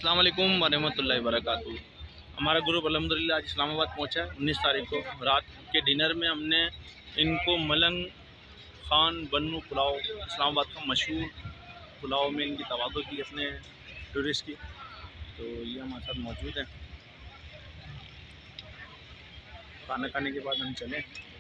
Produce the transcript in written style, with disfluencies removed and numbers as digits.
अस्सलाम वालेकुम वरहमतुल्लाहि वबरकातुहू। हमारा ग्रुप अल्हम्दुलिल्लाह आज इस्लामाबाद पहुंचा है। 19 तारीख को रात के डिनर में हमने इनको मलंग खान बन्नू पुलाव, इस्लामाबाद का मशहूर पुलाव में इनकी तवाज़ो की अपने टूरिस्ट की। तो ये हमारे साथ मौजूद है। खाना खाने के बाद हम चले।